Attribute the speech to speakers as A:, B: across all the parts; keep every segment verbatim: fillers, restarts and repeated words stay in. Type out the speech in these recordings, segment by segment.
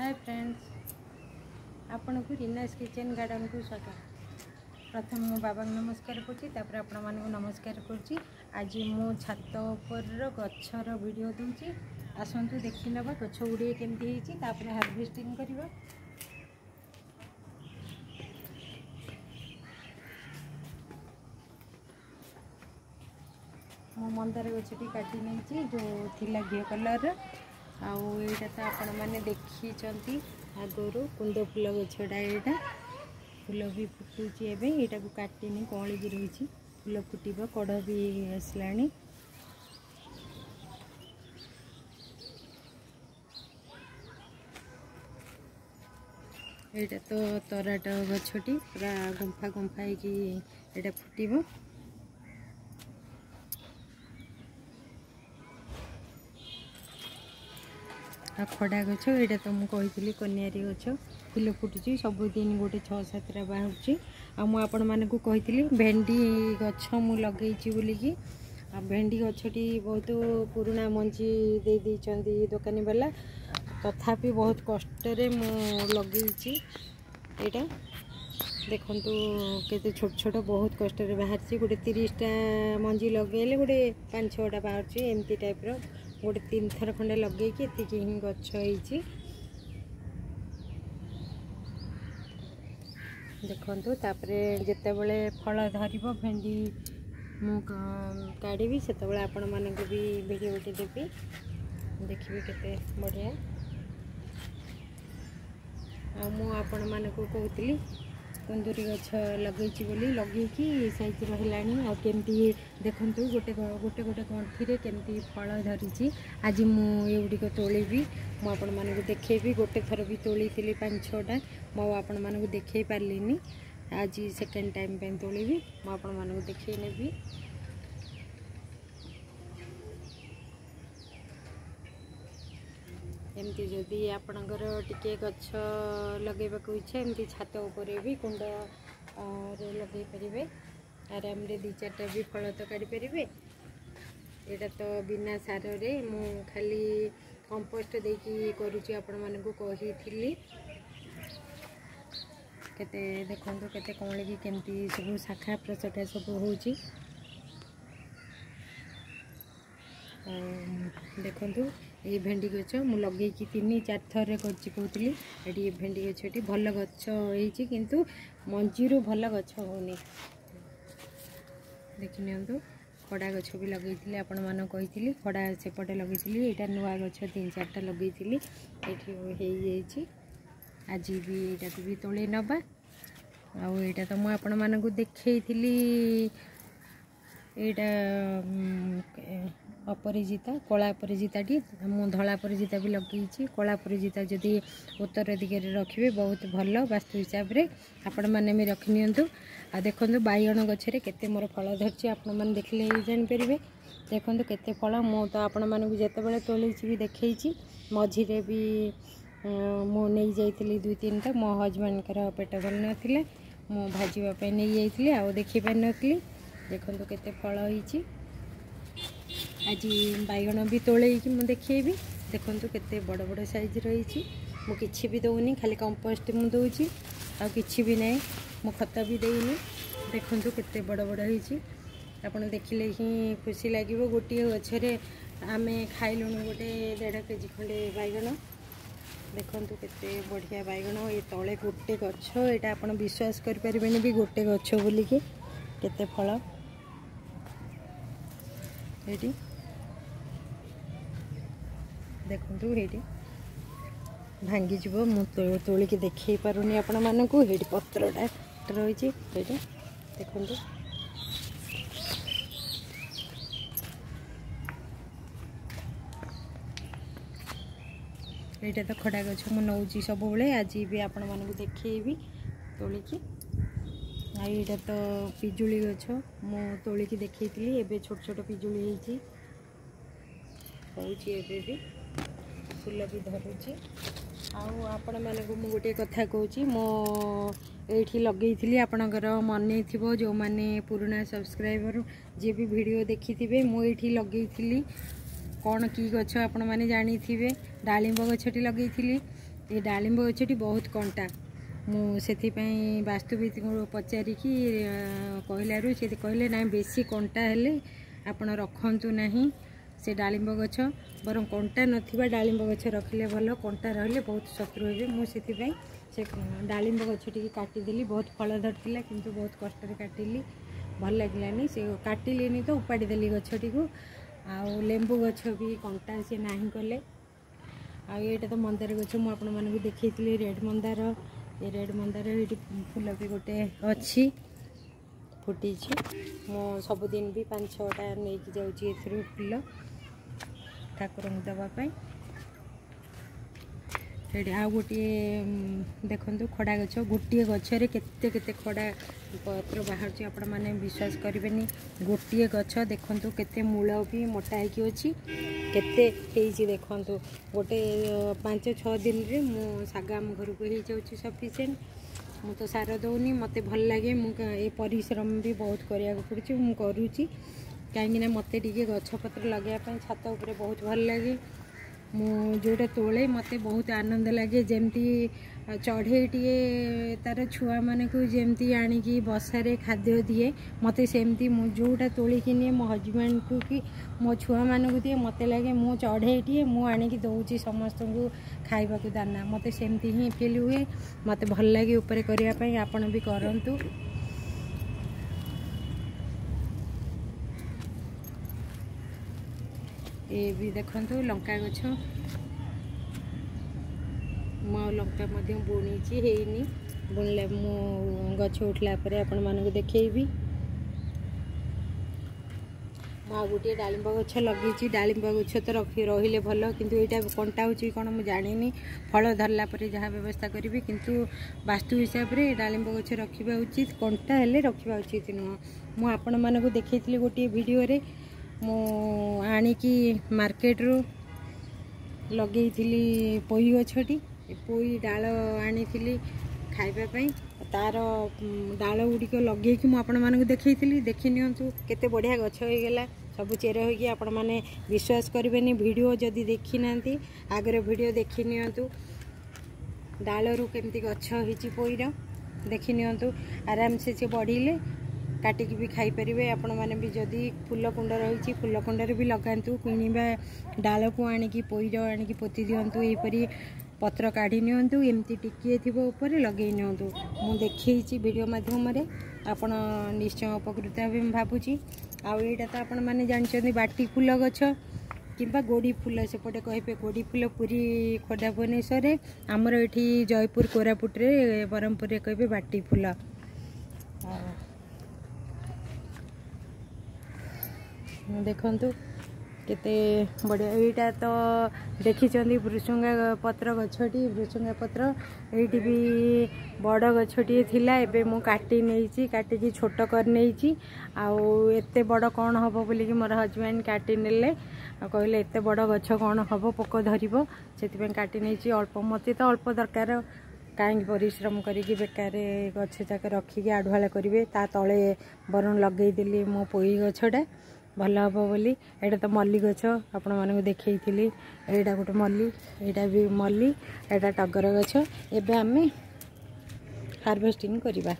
A: Hi friends, आपण को Reena's kitchen garden को स्वागत। प्रथम मो बाबा नमस्कार करुँची, तापर आपण मानक नमस्कार करुँची। आज मो छात उपर गछर वीडियो दूची, आसतु देखि नबा गछ गुड़िए केमती होईची, तापर हार्वेस्टिंग करबा। मो मंदार गछटी काटी नहीं जो थिला घी कलर आउ एटा तो आपण मैंने देखी आगुरी कुंद फूल गछटा यहाँ फूल भी फुटुची एटा को काटिनी कली भी रही फूल फुटब कड़ भी आसला। एटा तो तराट गछटी पूरा गुंफा गुंफा होटा फुटब। आ खड़ा गछ यहाँ तो मुझे कही कन्यारी गछ फूल फुटुची सबुदिन गोटे छः सातटा बाहर। आपण मानक कही भेंडी गछ मु लगे बोलिकी आ भेंडी गछटी बहुत पुराना मंजी दे देइचंदी दुकानी वाला, तथापि बहुत कष्ट मु लगे यहाँ देखंतु केते छोट छोट बहुत कष्ट बाहर। गोटे तीसटा मंजी लगे गोटे पाँच छटा बाहर एमती टाइप रो गोटे तीन थर खंडे लगे कि हिं गछ होइची। देखंतु तापरे जेते बेले फल धरिबो भेंडी मु काढ़ी सेते आपण मानक भी वीडियो गोटे देबी, देखिए केते बढ़िया। आ मु आपण मानक कहूली कुंदूरी गछ लगे बोली लगे साइज रही आमती देखु गोटे गोटे गोटे गंठी केमती फल धरी। आज मुड़िक तोली मुझे मानक देखेबी, गोटे थर भी तोली थी पाँच छटा मो आपण मानक देखे पार्लिनी। आज सेकेंड टाइम पे तोली मुझे मानक देखे नेबी। एमती जदि आपणकर टिके गछ लगेबाक इच्छा एमती छात उपरे भी कुंड रे लगे पारे आराम रे दी चार्टा भी फल तो काढ़ी पारे। यहाँ तो बिना सार रे मु खाली कंपोस्ट देकी करुची आपण मानकु कही केते देखंतु केते कमले की केमती सब शाखा प्रशाखा सब होची। देखंतु ये भेंडी गछ मु लगे कि तीन चार थर कहती ये भेंडी गछटी भल गछ होइची किंतु मंजीरू भल गछ होनी। देखि नियंतु खड़ा गछ भी लगे आपण मान कही खड़ा सेपटे लगे यहाँ नुआ गछ तीन चार्टा लगे ये आज भी यहाँ भी तोले नबा। आईटा तो मुझे आपण मानक देखी अपराजिता कला अपराजिताटी मु धला अपराजिता भी लगे कला अपराजिता जदि उत्तर दिगरे रखिए बहुत भल वास्तु हिसाब से आपण मैंने भी रखि नियंतु। आ देखंतु बाइगण गछरे केते मोर फल धरछि आपण मैंने देखले जानि परिबे। देखंतु केते फल मु तो आपण मानकु जेतेबेले तोलेछि भी देखैछि मझिरे भी मु नै जाइतिली दुई तीनटा मो हजबैंड कर पेट भल नथिले मु भाजीबा पे नै जाइतिली आ देखि पार नथिली। देखंतु केते फल होइछि। आज बैगण भी तोले मुझे देखेबी देखंतु केते बड़ बड़ साइज रही। मु किछि भी दउनी खाली कंपोस्ट मु दउची आ किछि भी नै मु खत भी देइनी। देखंतु केते बड़ बड़ होइछि आपण देखिले ही खुशी लागिवो। गोटे गछरे आमे खाइलुनु गोटे डेढ़ केजी खंडे बैगण। देखंतु केते बढ़िया बैगण ये तले गोटे गछ एटा आपण विश्वास कर परिबेनी भी गोटे गछ बोली के केते फल एटी देखंतु हेटी भांगी जीव मु तोलिकी देखे पारुनी आपण मानकु हेटी पत्रटा रही हेटी देखंतु। एटा तो खड़ा गछ मु नौची सब बेले आज भी आपण मानकु देखेबी तोलिकी। आ एटा तो पिजुली गछ मु तोलिकी देखैतिली एबे छोट छोट पिजुली होईची होईची एबे भी फूल भी धरुची। आपण मानक मु गोटे कथा कहूँ मो ये लगे आपणकर मन थो जो मैंने पुराना सब्सक्राइबर जी भी वीडियो देखी थे मुझे लगे कौन की गछ आपण मैंने जानी थे डालिंब गछटी लगे ये डालिंब गछटी बहुत कंटा मुझे वास्तुविद को पचारिकी कहलू से कहले ना बेसी कंटा हेले आपण रखतु ना से डालिंब गछ बर कंटा नथिबा डालिंब गछ रखिले भल कंटा रहिले बहुत शत्रु हे मुझे से डालिंब गछटी काटिदेली बहुत फल धरता किंतु बहुत कष्ट काटिली भल लगे से काटिली तो उपाड़ी देली गछटी को आउ लेंबू गछ भी कंटा से नाही कले आ ये तो मंदार गछ मुझे आपण मानक देखी रेड मंदार ये रेड मंदार ये फूल भी गोटे अच्छी फुटी मो सबुदिन भी पाँच छटा नहीं जाऊँगी फूल ठाकुर देवाई आ गोटे देखो खड़ा गछ गोटे गचरे केते केते खड़ा पत्र बाहर आपण मैंने विश्वास करेंगे गोटे गछ देखो केते मूल भी मोटा हो केते देखो गोटे पाँच छः दिन रे मो सागा आम घर को हो जाऊँगी सफिसीयंट मु तो सार दौनी मत भल लगे मुझे परिश्रम भी बहुत कराया पड़ी मुझे करुँची कहीं मत गछपत्र लगापी छात उपर बहुत भल लगे मु जोटा तोले मत बहुत आनंद लगे जमती चढ़े टे तार छुआ मान को जमती आणिकी बसारे खाद्य दिए मत सेमती मु जोटा तोलिकी निए मो हजबैंड को कि मो छुआ मान को दिए मत लगे मु चढ़े टे मु आणिकी दौची समस्त को खाइबा को दाना मत सेमती ही फील हुए मत भल लगे ऊपर करने आपण भी करंतु ये भी देखो लंका गछ मो लंका बुणी है बुणले मो गछ उठला पर आपण मानक देखी आ गोटे डालिंब गछ लगे डालिंब गछ तो रखी रहिले भल किंतु एटा कंटा हो कौन मुझे जानी फल धरला पर जहाँ व्यवस्था करी किंतु वास्तु हिसाब से डालिंब गछ रखा उचित कंटा हेले रखा उचित नुह मु आपण मानक देखी गोटे वीडियो रे मु आणिकी मार्केट रू लगे पोई गछटी पोई डाल आनी खाइबापी तार डाल गुड़िक लगे कि मुझे मानक देखी देखी नियंतु केते बढ़िया गछ हो गला सब चेर होगी आपण मैंने विश्वास करेंगे वीडियो जदि देखी ना आगे वीडियो देखी नियंतु डाल रू केमती गछ होती पोईर देखी नियंतु आराम से से बढ़िले काटिकी भी खाई पारे आपण मैंने भी जदि फूल कुंड रही फूल कुंडर भी लगातु किणवा डाल को आणिकी पोईर आणिकी पोती दिंतु यहपरी पत्र काढ़ी नियंतु एमती टिकिए थी ऊपर लगे नियंतु मु देखी वीडियो माध्यम आपण निश्चय उपकृत हे भावुची आईटा तो आपण मैंने जानते बाटी फूल गछ किंबा गोड़ी फूल सेपटे कहे गोड़ी फूल पूरी खोर्धा भुवनेश्वर आमर ये जयपुर कोरापुट रे ब्रह्मपुर कहे बाटी फूल देखंतु केते बढ़िया यहाँ तो देखी भृसुंगा पत्र गछटी भृसुंगा पत्र ये भी बड़ गछटी थिला एबे मु काटी नहीं काटिकी छोट कर नहीं आउ एते बड़ कौन हम बोलिक मोर हजबैंड काटी नेले कहले एते बड़ गछ कौन हम पोक धरब से काटी नहीं अल्प मत तो अल्प दरकार कहीं परिश्रम करिकी बेकार गछ जाक रखिकी आढ़ुआला करेंगे ता तले बरन लगेदेली मो पोई गछटा भल हम बोली एटा तो मल्ली गछ आपण मानक देखी एटा गोटे मल्ली एटा भी मल्ली एटा टगर गछ एबे आमे हार्वेस्टिंग करिबा।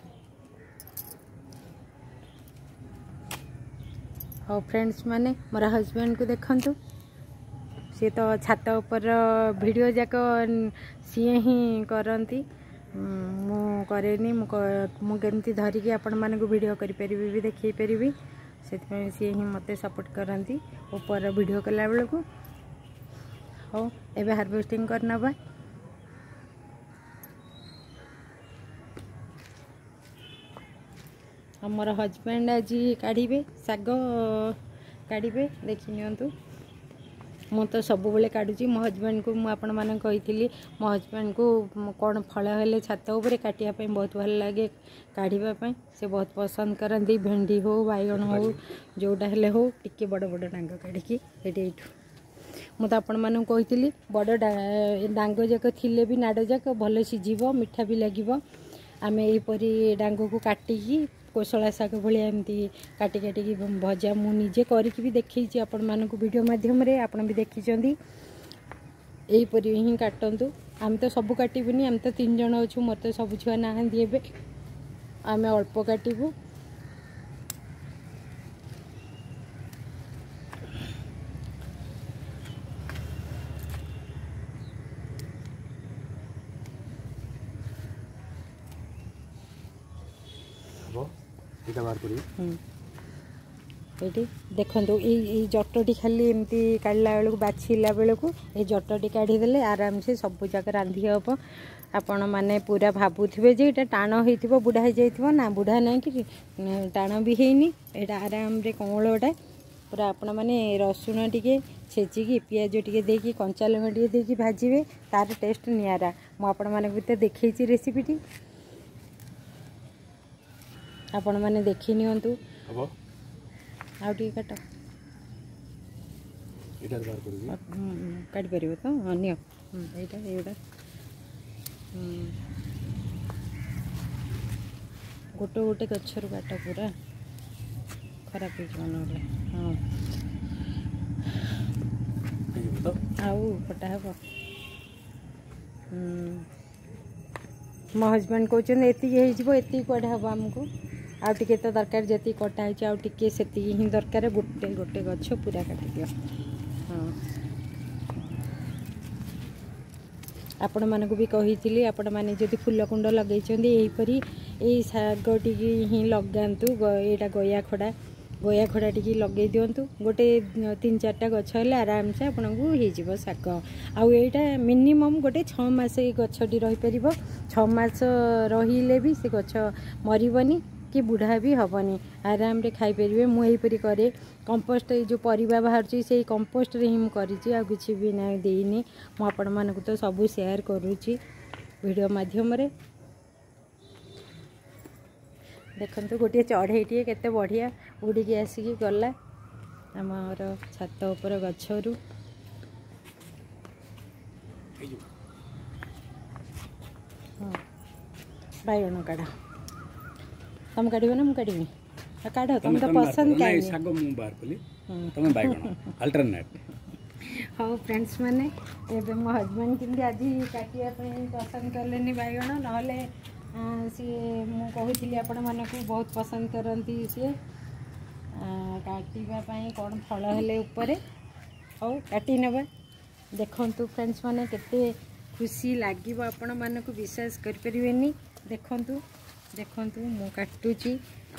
A: और फ्रेंड्स माने मोर हजबैंड को देखंतु सी तो छात ऊपर वीडियो जाक सी ही करती मु करेनी मु केमती धरिकी आपण मानक वीडियो करि परिबी भी देखि परिबी से सी ही मत सपोर्ट करती ऊपर वीडियो कला बेल को हो एबे हार्वेस्टिंग करना बा हमर हजबैंड आज काढ़े साग काढ़े देखी नियंतु मु तो सब बेले काटुची मो हजबैंड को मुझे मैंने कही मो हजबैंड को कौन फल हेले छात उपर काटापी बहुत भल लगे काढ़ापी से बहुत पसंद करती भेंडी हो बैगण हो जोटा हेले हो टिके बड़ बड़ डांग काढ़ी ये मुझे आपण मानक कही बड़ डांग जाक थिले भी नाड़ जाक भल सीझब मिठा भी लगे आम यहपरी डांग को काटिकी कोशला शाग भाया एमती काटी काटिकी भजा मुझे करके भी देखी आपण मानक वीडियो माध्यम रे आपण भी देखी यहीपरि ही काटतु। आम तो सब काटबूनी, आम तो तीन जन अच्छु, मोर तो सब छुआ ना ए आम अल्प काटबू। ये देखो ये जटटी खाली एमती काढ़ला बेलू बाछिला बेलू ये जटटी काढ़ीदे आराम से सब जगह रांधि हम। आपण मैंने पूरा भावुवे जे ये टाण हो बुढ़ा हो जाइए ना, बुढ़ा ना कि टाण भी हैनी, यहाँ आराम रे कमलटा पूरा। आपण मैंने रसुण टे छेचिकी पियाज टे देकी कंचा लंका टे देकी भाजिबे, तार टेस्ट नियारा। मुझे तो देखी रेसिपीटी आपण मैंने देखी नियंतु। आउटे काट काट पार तो अन यहाँ यहाँ गोटे गोटे गचर काट पूरा खराब हो। हाँ आउ कटा हे मो हजबैंड कहते ये कड़े हम आमको आउ टे तो दरकार जी कटाई आउ टे से ही दरकार गोटे गोटे गछ पूरा काटी दियो। हाँ आपण मानक भी कही आपण मैंने जदि फूल कुंड लगे यहीपरी यही शागटी ही लगातु। यहाँ गया खड़ा गया खड़ा टी लगे दिंतु, गोटे तीन चार्टा गछ है आराम से आपन को हो शाग। आउ यहाँ मिनिमम गोटे छमास गछटी रही पार, छमास रहिले भी से गछ मरबनी कि बुढ़ा भी हेनी, आराम रे खाई पारे। मुझे करे कंपोस्ट जो परिबा बाहर से कंपोस्ट रे ही करी आ किसी भी ना देनी। मुझे मानक तो सब शेयर करुँची वीडियो माध्यम रे। देखो गोटे चढ़ईटे केते बढ़िया उड़ी आसिक गला आमर छात उपर गछरू। हाँ बैगण काढ़ तुम काढ़ ना मुझे काढ़ी काढ़ तुम तो पसंद हाँ फ्रेंड्स मैंने ये मो हजबैंड केमती आज काटापी पसंद कले बैगण ना सी मु कहूली आपण मानक बहुत पसंद करती सी काटापी कौन फल हेले उपरे हाँ काटी नवा। देखु फ्रेंड्स मैंने केते खुशी लगे आपण मानक विश्वास करें। देखु देखु मु काटुची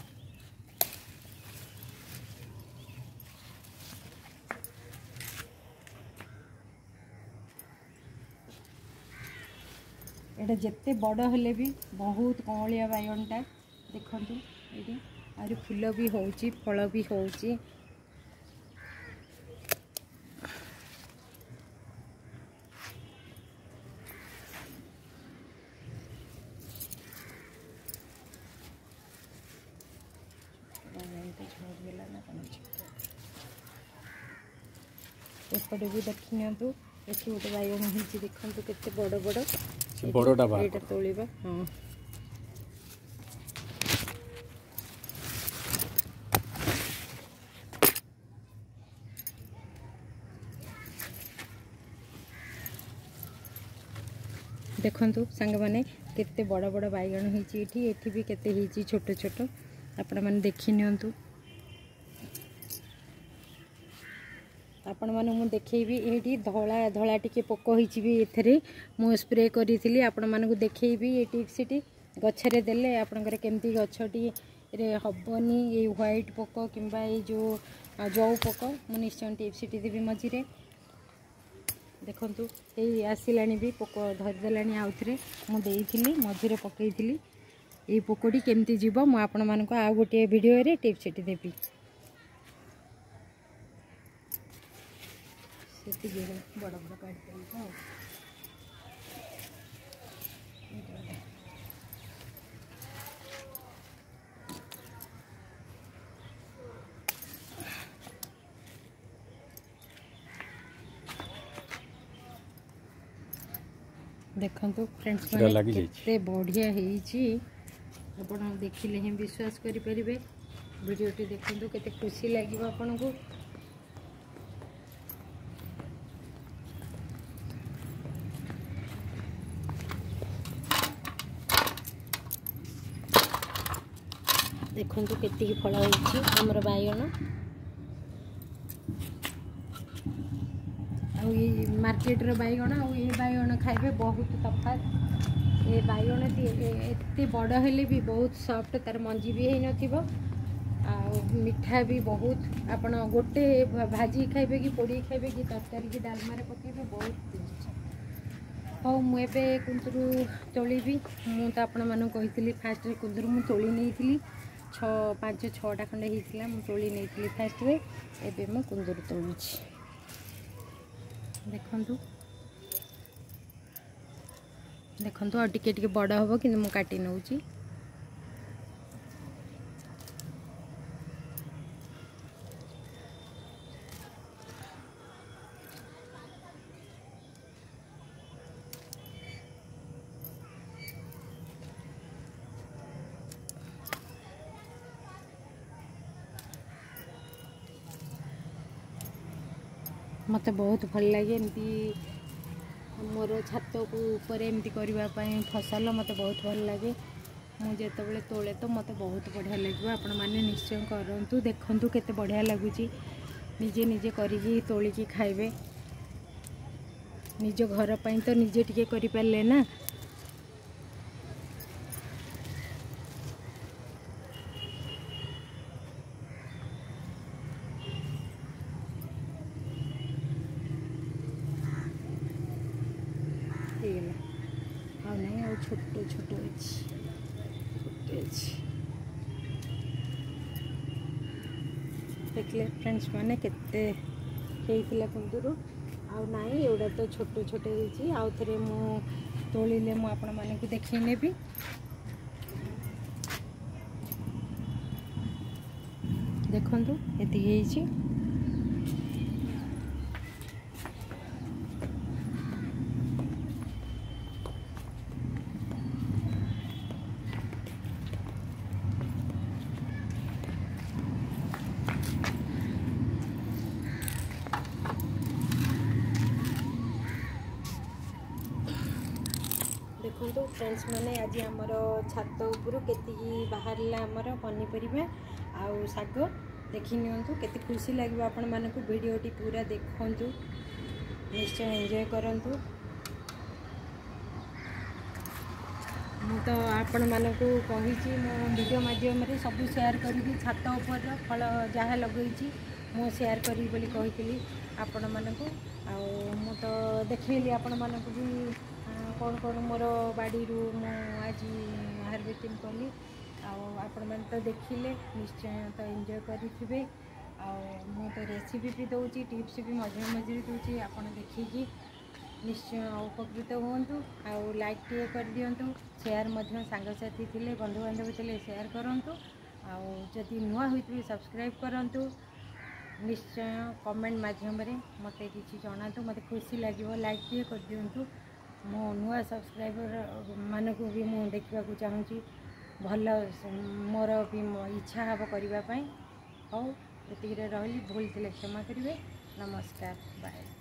A: एटा जिते बड़ हेले भी बहुत कमलिया बैगनटा। देखु ये आर फूल भी होची फल भी होची। एपटे भी देखी नियंतु ये गोटे बैगन होती देखु केते बड़ बड़
B: बड़टा
A: ये तोलिबा। हाँ देखु सांग मैंने केते बड़ बड़ बैगन होती एठी भी केते होती छोट छोट आपण मैंने देखी नियंतु। आपण माने मु देखैबी एठी धला धला टिके पोक होईची भी एथरे मु स्प्रे करी आपण माने को देखैबी ए टिप्सटी गछरे देले आपनकर केमती गछटी रे हबनी ए व्हाइट पोक किंबा ए जो जौ पोक मु निश्चय टिप्सटी देबी मझिरे। देखंतु ए आसिलानी भी पोक धरि देलानी आउथरे मु देइथिली मझिरे पकेइथिली ए पोकटी केमती जीवो मु आपण माने को आ गोटे वीडियो रे टिप्सटी देबी। बड़ बड़ काट देखो फ्रेंड्स केते बढ़िया होईची आपण देखिले ही विश्वास करि परिबे। वीडियोटी देखंतु केते खुशी लागिबो आपन को। देखंतु केतिकी फल होइछि हमर बाइगण आ ये मार्केट रो बाइगण आ ये बाइगण खाइबे बहुत तफात। ये बाइगण टी एते बड़ हेले भी बहुत सॉफ्ट, तार मंजी भी है नथिबो आ मिठा भी बहुत। आपण गोटे भाजी खाइबे कि पोड़ी खाइबे कि तरकारी कि डालमा रे पकेबे बहुत टेस्ट। हौ मु एबे कुंदरू तोलिबी। मु तो आपण मानु कहितली फास्ट रे कुंदरू मु तोली नेइतली छ पाँच छटा खंडे हेइतला मु तोली नेइतली फास्ट रे। एबे मु कुंदरू तोलुछि देखंतु देखंतु आ टिके टिके बड़ हबो कि मु काटी नउछि। मत बहुत भल लगे एमती मोर छात को ऊपर एमती करने फसल मत बहुत भल लगे। मुझे बड़े तोले तो मत बहुत बढ़िया लगे। आपण मैंने निश्चय करूँ देखूँ केते बढ़िया लगुच निजे निजे करी तोलिकी खाइबे। निज घर पर तो निजे टिके करि पारले ना। हाँ नहीं आ छोट छोट देखले फ्रेंड्स माने केते हेइतिला कुंदरू आ नहीं एवडा तो छोट छोट होइछि। आउ थरे मु तोलिले मु आपण माने को देखि नेबी। देखंतु एति हेइछि। देखो फ्रेंड्स माने आज आमर छात उपरू केतिकी बाहरला आमर पनीपरिया आउ शाग देखि नियंतु केते खुशी लगे। आपण मानकु वीडियोटी पूरा देखंतु निश्चय एंजॉय करंतु। मु तो आपण मानकु कहिछि मो वीडियो माध्यम रे सब शेयर करी छात ऊपर फल जहाँ लगेछि मु शेयर करी बोली कहितली आपण मानकु। आ मु तो देखैली आपण मानकु भी कौन कौन मोर बाड़ी रू मु आज हार्वेस्टिंग कली। आपण मैंने तो देखिले निश्चय तो एंजॉय करेंगे। मु तो रेसिपी भी दूसरी टिप्स भी मझे मझे दूसरी आपण देखिकी निश्चय उपकृत हूँ। आउ लाइक टे कर दिंतु शेयर सांगसाथी थे बंधु बांधव थे शेयर करूँ। आदि नुआ होते सब्सक्राइब करूँ। निश्चय कमेंट मध्यम मत कि जनातु मत खुशी लगे लाइक टे कर दिंतु। मो नुआ सब्सक्राइबर मानक भी मु देखा चाहूँगी भल मोर भी इच्छा हम करने। हौ ये रही भूल थे क्षमा करेंगे। नमस्कार बाय।